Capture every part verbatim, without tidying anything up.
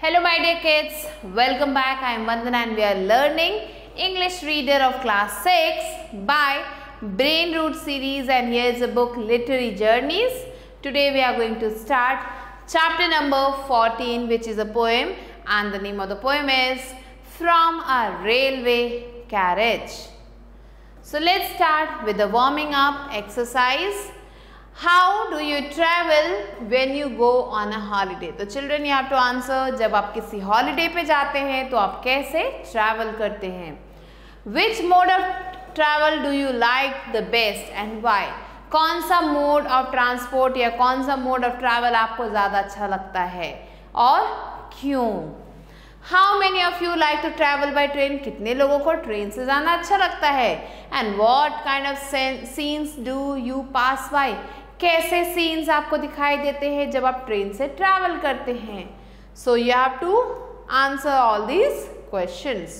Hello my dear kids, welcome back. I am Vandana and we are learning English Reader of class six by Brain Root series, and here is the book Literary Journeys. Today we are going to start chapter number fourteen, which is a poem, and the name of the poem is From a Railway Carriage. So let's start with the warming up exercise. How do you travel when you go on a holiday? तो children you have to answer. जब आप किसी holiday पे जाते हैं तो आप कैसे travel करते हैं? Which mode of travel do you like the best and why? कौन सा mode of transport या कौन सा mode of travel आपको ज़्यादा अच्छा लगता है और क्यों? How many of you like to travel by train? कितने लोगों को ट्रेन से जाना अच्छा लगता है? And what kind of scenes do you pass by? कैसे सीन्स आपको दिखाई देते हैं जब आप ट्रेन से ट्रैवल करते हैं? So you have to answer all these questions.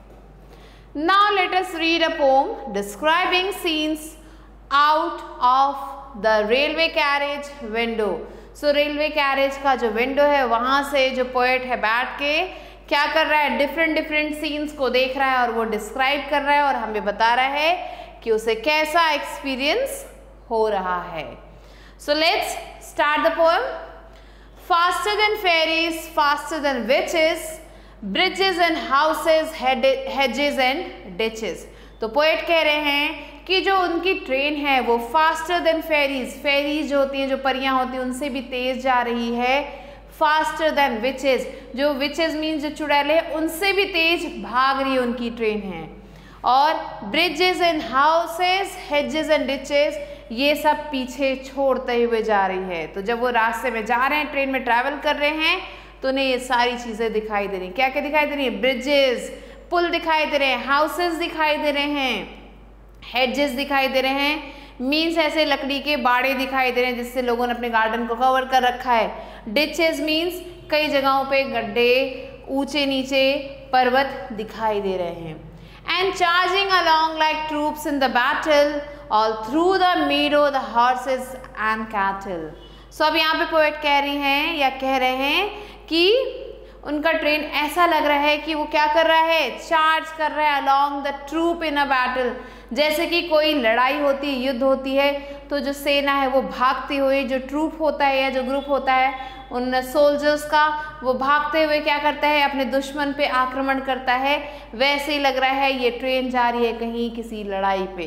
Now let us read a poem describing scenes out of the railway carriage window. So railway carriage का जो विंडो है वहां से जो पोएट है बैठ के क्या कर रहा है, डिफरेंट डिफरेंट सीन्स को देख रहा है और वो डिस्क्राइब कर रहा है और हमें बता रहा है कि उसे कैसा एक्सपीरियंस हो रहा है. So let's start the poem. Faster than fairies, faster than witches, bridges and houses, hedges and ditches. तो पोएट कह रहे हैं कि जो उनकी ट्रेन है वो फास्टर देन फेरीज, फेरीज जो होती हैं, जो परियां होती हैं, उनसे भी तेज जा रही है. फास्टर देन विचेस, जो विचेस मीन जो चुड़ैले, उनसे भी तेज भाग रही है उनकी ट्रेन है. और bridges and houses, hedges and ditches, ये सब पीछे छोड़ते हुए जा रही है. तो जब वो रास्ते में जा रहे हैं, ट्रेन में ट्रैवल कर रहे हैं, तो उन्हें ये सारी चीज़ें दिखाई दे रही हैं. क्या क्या दिखाई दे रही है? ब्रिजेस, पुल दिखाई दे रहे हैं, हाउसेस दिखाई दे रहे हैं, हेजेस दिखाई दे रहे हैं, मीन्स ऐसे लकड़ी के बाड़े दिखाई दे रहे हैं जिससे लोगों ने अपने गार्डन को कवर कर रखा है. डिचेस मीन्स कई जगहों पे गड्ढे, ऊंचे नीचे पर्वत दिखाई दे रहे हैं. And charging along like troops in the battle, all through the meadow the horses and cattle. So अब यहाँ पे पोएट कह रही हैं या कह रहे हैं कि उनका ट्रेन ऐसा लग रहा है कि वो क्या कर रहा है, चार्ज कर रहा है along the troop in a battle. जैसे कि कोई लड़ाई होती है, युद्ध होती है, तो जो सेना है वो भागती हुई, जो ट्रूप होता है या जो ग्रुप होता है उन सोल्जर्स का, वो भागते हुए क्या करता है, अपने दुश्मन पे आक्रमण करता है. वैसे ही लग रहा है ये ट्रेन जा रही है कहीं किसी लड़ाई पे.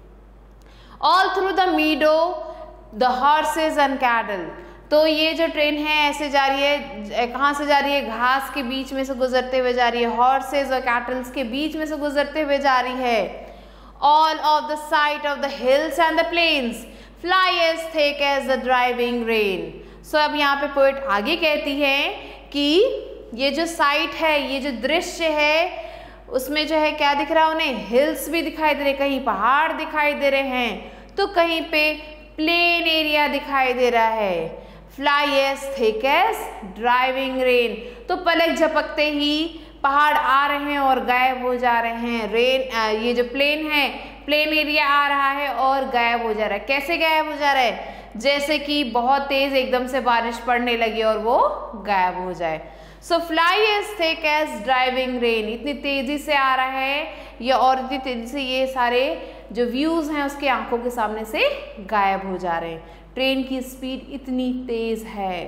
All through the meadow the horses and cattle. तो ये जो ट्रेन है ऐसे जा रही है, कहाँ से जा रही है? घास के बीच में से गुजरते हुए जा रही है, हॉर्सेस और कैटल्स के बीच में से गुजरते हुए जा रही है. All of the sight of the hills and the plains fly as thick as the driving rain. So अब यहाँ पे पोएट आगे कहती है कि ये जो साइट है, ये जो दृश्य है, उसमें जो है क्या दिख रहा है उन्हें? हिल्स भी दिखाई दे रहे, कहीं पहाड़ दिखाई दे रहे हैं, तो कहीं पे प्लेन एरिया दिखाई दे रहा है. Fly as thick as driving rain. तो पलक झपकते ही पहाड़ आ रहे हैं और गायब हो जा रहे हैं. रेन, ये जो प्लेन है, प्लेन एरिया आ रहा है और गायब हो जा रहा है. कैसे गायब हो जा रहा है? जैसे कि बहुत तेज एकदम से बारिश पड़ने लगी और वो गायब हो जाए. So fly as thick as driving rain. इतनी तेजी से आ रहा है ये और इतनी तेजी से ये सारे जो व्यूज हैं उसके आंखों के सामने से गायब हो जा रहे हैं. ट्रेन की स्पीड इतनी तेज है.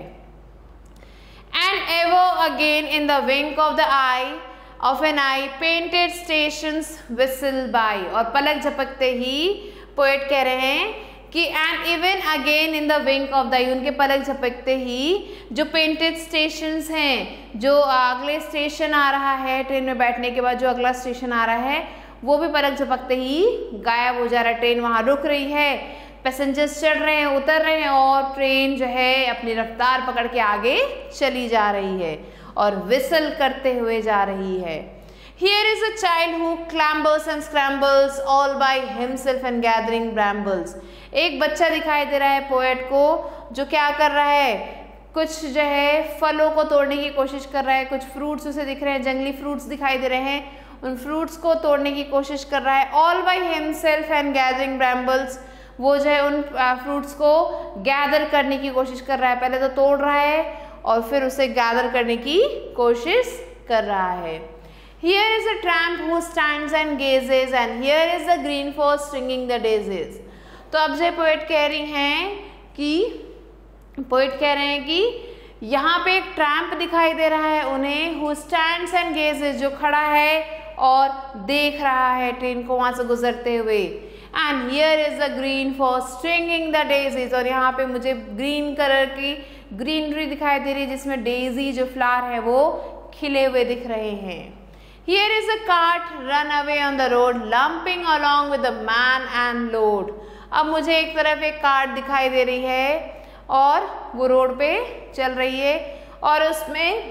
And ever again in the wink of the eye of an eye painted stations whistle by. और पलक झपकते ही पोएट कह रहे हैं कि and even again in the wink of the eye, उनके पलक झपकते ही जो पेंटेड स्टेशंस हैं, जो अगले स्टेशन आ रहा है ट्रेन में बैठने के बाद जो अगला स्टेशन आ रहा है वो भी पलक झपकते ही गायब हो जा रहा है. ट्रेन वहाँ रुक रही है, पैसेंजर्स चढ़ रहे हैं, उतर रहे हैं और ट्रेन जो है अपनी रफ्तार पकड़ के आगे चली जा रही है और विसल करते हुए जा रही है. Here is a child who clambers and scrambles all by himself and gathering brambles. एक बच्चा दिखाई दे रहा है पोएट को जो क्या कर रहा है, कुछ जो है फलों को तोड़ने की कोशिश कर रहा है. कुछ फ्रूट्स उसे दिख रहे हैं, जंगली फ्रूट्स दिखाई दे रहे हैं, उन फ्रूट्स को तोड़ने की कोशिश कर रहा है. All by himself and gathering brambles. वो जो है उन फ्रूट्स को गैदर करने की कोशिश कर रहा है. पहले तो तोड़ रहा है और फिर उसे गैदर करने की कोशिश कर रहा है। Here is a tramp who stands and gazes and here is the green forest stringing the daisies. तो अब से पोएट कह रही हैं कि पोएट कह रहे हैं कि यहाँ पे एक ट्रैम्प दिखाई दे रहा है उन्हें, who stands and gazes, जो खड़ा है और देख रहा है ट्रेन को वहाँ से गुजरते हुए। And here is the green forest stringing the daisies, और यहाँ पे मुझे ग्रीन कलर की ग्रीनरी दिखाई दे रही है जिसमें डेजी जो फ्लावर है वो खिले हुए दिख रहे हैं। Here is a cart run away on the road, lumping along with the man and load. अब मुझे एक तरफ एक कार्ट दिखाई दे रही है और वो रोड पे चल रही है और उसमें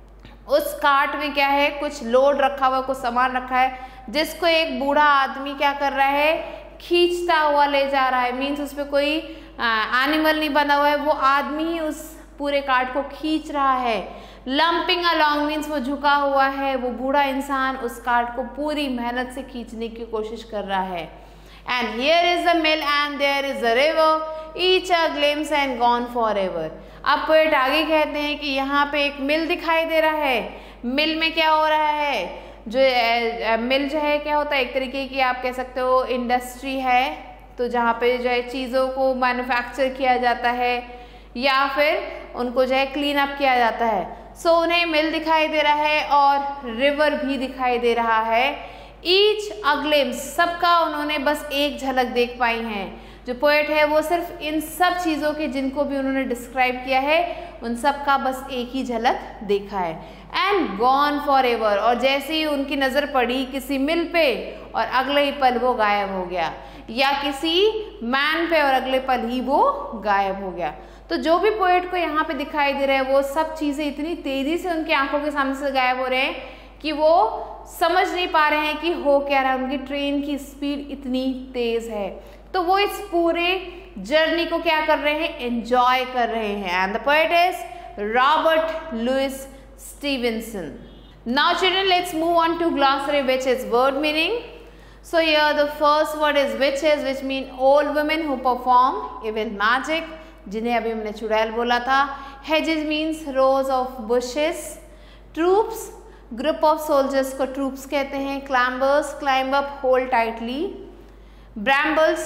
उस कार्ट में क्या है, कुछ लोड रखा हुआ, कुछ सामान रखा है जिसको एक बूढ़ा आदमी क्या कर रहा है, खींचता हुआ ले जा रहा है। मीन्स उस पर कोई एनिमल नहीं बना हुआ है, वो आदमी ही उस पूरे कार्ट को खींच रहा है। लंपिंग अलॉन्ग मीन्स वो झुका हुआ है, वो बूढ़ा इंसान उस कार्ट को पूरी मेहनत से खींचने की कोशिश कर रहा है। And here is the mill and there is the river, each a glimpse and gone for ever. अब पोएट आगे कहते हैं कि यहाँ पे एक मिल दिखाई दे रहा है। मिल में क्या हो रहा है, जो ए, मिल जो है क्या होता है, एक तरीके की आप कह सकते हो इंडस्ट्री है, तो जहाँ पे जो है चीज़ों को मैन्युफैक्चर किया जाता है या फिर उनको जो है क्लीन अप किया जाता है। सो so, उन्हें मिल दिखाई दे रहा है और रिवर भी दिखाई दे रहा है। ईच अग्लिम्स, सबका उन्होंने बस एक झलक देख पाई हैं। जो पोएट है वो सिर्फ इन सब चीज़ों के जिनको भी उन्होंने डिस्क्राइब किया है उन सब का बस एक ही झलक देखा है। एंड गॉन फॉर एवर, और जैसे ही उनकी नज़र पड़ी किसी मिल पे और अगले ही पल वो गायब हो गया, या किसी मैन पे और अगले पल ही वो गायब हो गया। तो जो भी पोएट को यहाँ पे दिखाई दे रहा है वो सब चीज़ें इतनी तेज़ी से उनकी आंखों के सामने से गायब हो रहे हैं कि वो समझ नहीं पा रहे हैं कि हो क्या रहा है। उनकी ट्रेन की स्पीड इतनी तेज़ है, तो वो इस पूरे जर्नी को क्या कर रहे हैं, एंजॉय कर रहे हैं। And the poet is Robert Louis Stevenson. Now children, let's move on to glossary which is word meaning. So here the first word is witches, which mean old women who perform evil magic, जिन्हें अभी हमने चुड़ैल बोला था। Hedges means rows of bushes. Troops, group of soldiers को troops कहते हैं। Climbers, climb up, hold tightly. Brambles,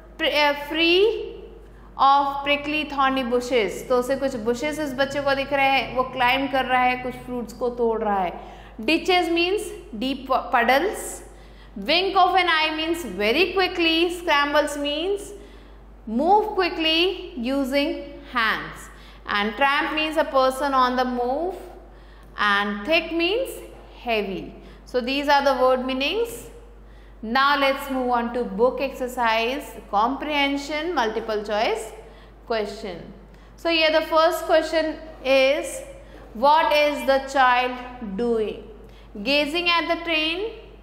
free of prickly thorny bushes, तो उसे कुछ बुशेस इस बच्चे को दिख रहे हैं, वो क्लाइंब कर रहा है, कुछ फ्रूट्स को तोड़ रहा है। Ditches means deep puddles. Wink of an eye means very quickly. Scrambles means move quickly using hands. And tramp means a person on the move. And thick means heavy. So these are the word meanings. Now let's move on to book exercise comprehension multiple choice question. So here the first question is, what is the child doing? Gazing at the train,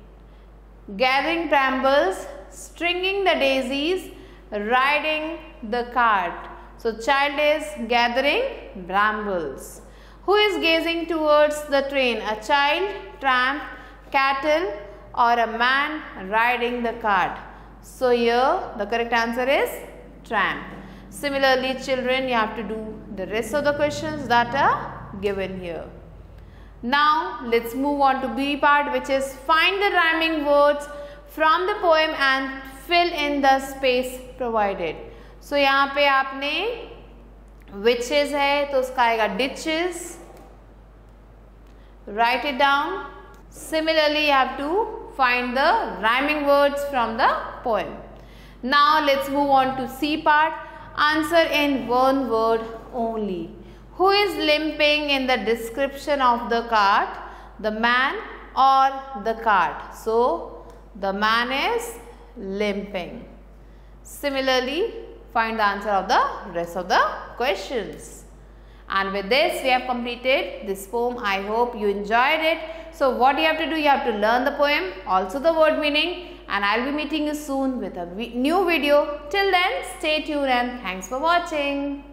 gathering brambles, stringing the daisies, riding the cart. So child is gathering brambles. Who is gazing towards the train? A child, tramp, cattle, or a man riding the cart. So here the correct answer is tramp. Similarly children, you have to do the rest of the questions that are given here. Now let's move on to B part, which is find the rhyming words from the poem and fill in the space provided. So यहाँ पे आपने witches है तो उसका आएगा ditches. Write it down. Similarly you have to find the rhyming words from the poem. Now let's move on to C part. Answer in one word only. Who is limping in the description of the cart? The man or the cart? So the man is limping. Similarly, find the answer of the rest of the questions. And with this, we have completed this poem. I hope you enjoyed it. So what you have to do, you have to learn the poem, also the word meaning, and I'll be meeting you soon with a new video. Till then, stay tuned and thanks for watching.